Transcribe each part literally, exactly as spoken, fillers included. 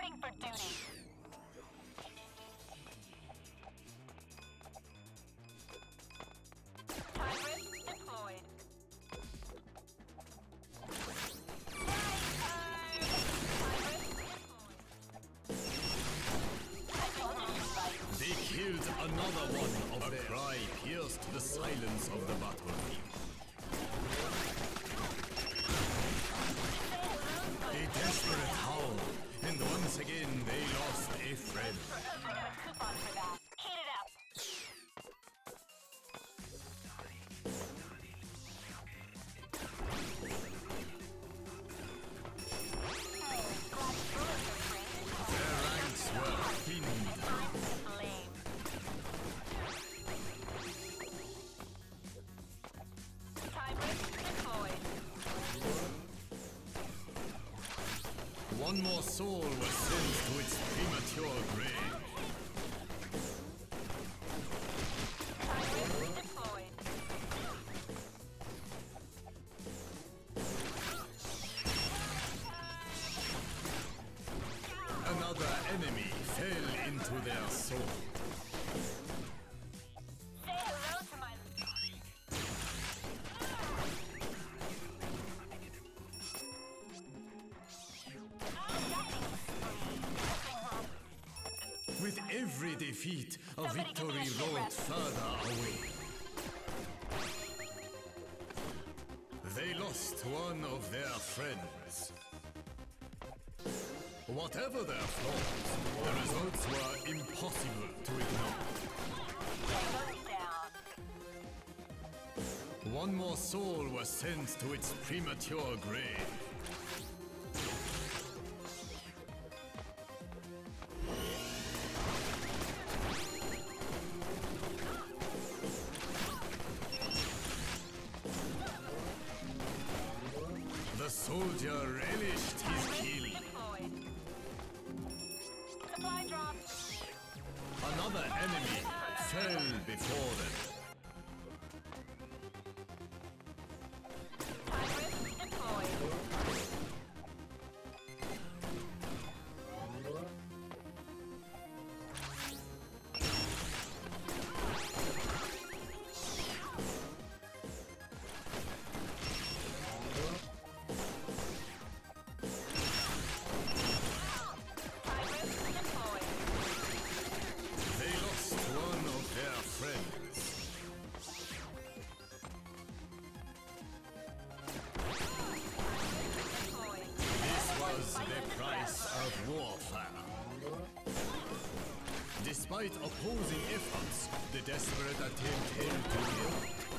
Reporting for duty. Time rift deployed. They killed another one of their. A cry pierced the silence of the battlefield. A desperate howl, and once again they lost a friend. I got a coupon for that. Heat it up. Their ranks were thinned. Blame. Time rift deployed. One more soul was sent to its premature grave. Time rift deployed. Another enemy fell into their soul. Say hello to my... With every defeat, a Somebody victory give me a shit rode rep. further away. They lost one of their friends. Whatever their flaws, the results were impossible to ignore. down. One more soul was sent to its premature grave. The soldier relished his kill. Deployed. Supply drop. Another enemy fell before them. Time rift deployed. Time rift deployed. They lost one of their friends. Deployed. This was the price of warfare. Despite opposing efforts, the desperate attempt came to nil.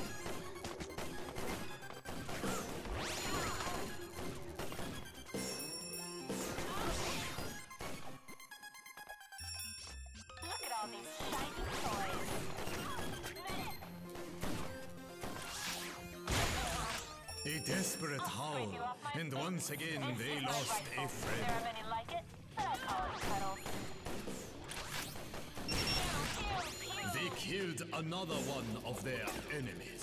Look at all these shiny toys. A desperate howl, and once again they lost a There friend. are many like it, but I call it cuddles. Pew, pew, pew. They killed another one of their enemies.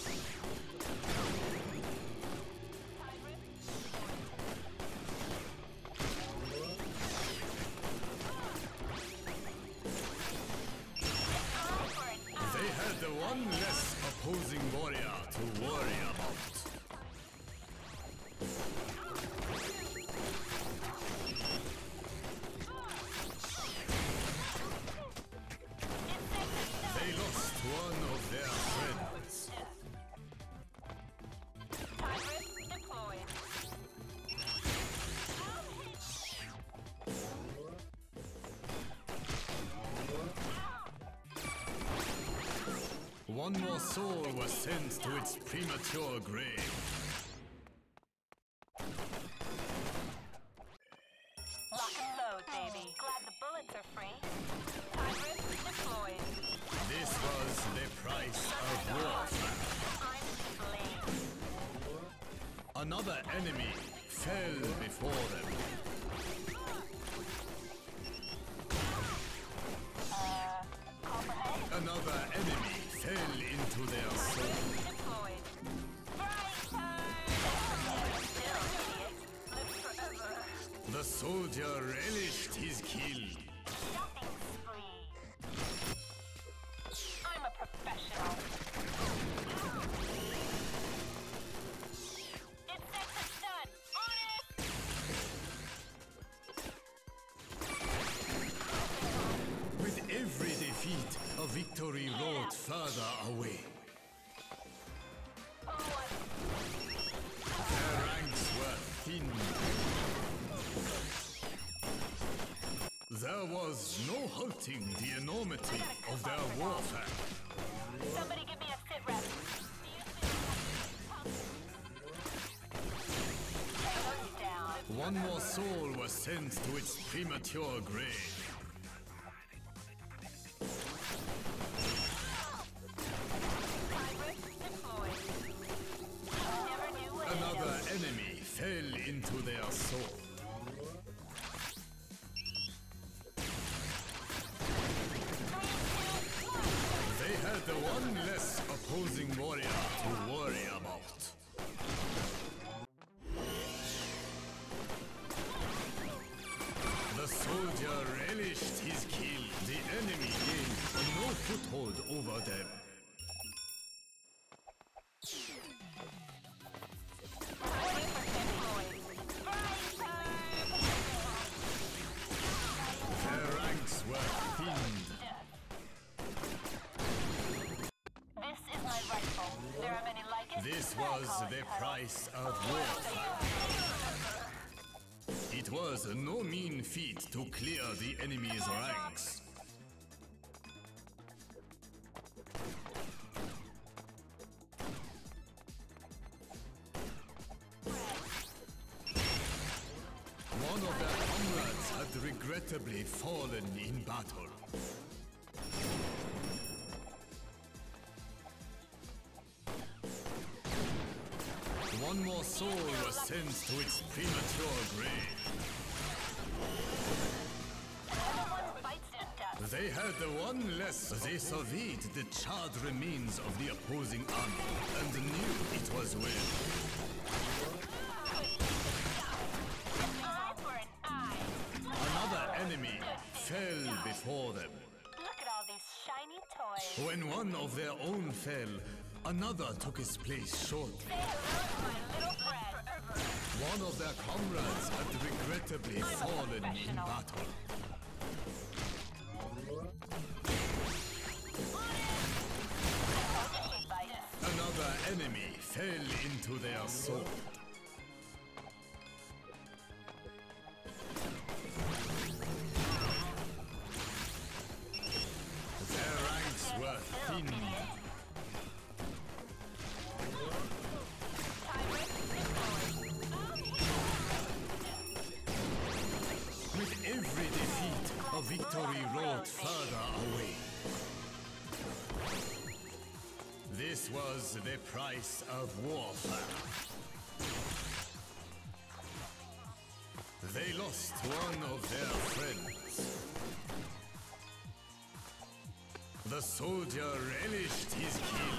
They had the one less opposing warrior to worry about. They lost one of their friends. Time rift deployed. One more soul was sent to its premature grave. Lock and load, baby. Glad the bullets are free. Time rift deployed. This was the price of warfare. I'm to blame. Another enemy fell before them. Uh, call for help? Another enemy fell into their soul. Deployed. Right turn! Still, idiot. Live forever. The soldier relished his kill. Nothing spree. I'm a professional. It's set to stun. Honest! With every defeat, a victory rode further away. Oh, I... Their ranks were thin. There was no halting the enormity of their warfare. Somebody give me a sit rep. Tango's down. One more soul was sent to its premature grave. Another enemy fell into their soul. They had the one less opposing warrior to worry about. The soldier relished his kill. The enemy gained no foothold over them. Their ranks were thinned. This is my rifle. There are many like it. This but I was call it the cuddle. price of warfare. It was no mean feat to clear the enemy's ranks. One of their comrades had regrettably fallen in battle. One more soul was sent to its premature grave. Everyone fights to death. They had the one less. They surveyed the charred remains of the opposing army and knew it was well. Eye for an eye. Another enemy fell before them. Look at all these shiny toys. When one of their own fell, another took his place shortly. Say hello to my little friend. One of their comrades had regrettably I'm a fallen in professional. battle. Another enemy fell into their soul. Their ranks were thin. With every defeat, a victory rode further away. This was the price of warfare. They lost one of their friends. The soldier relished his kill.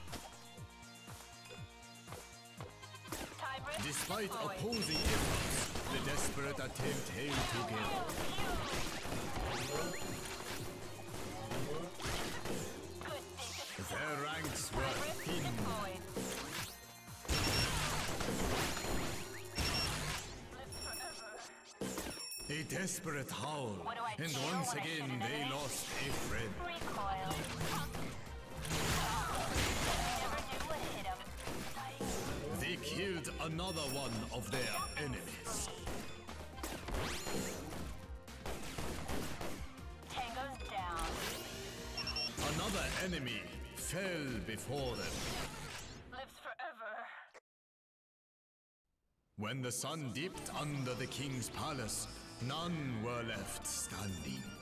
Despite opposing efforts, the desperate attempt held together. Their ranks were thin. A desperate howl, and once again they lost a friend. Recoil. Never knew what hit him. They killed another one of their enemies. Tango's down. Another enemy fell before them. Lives forever. When the sun dipped under the king's palace, none were left standing.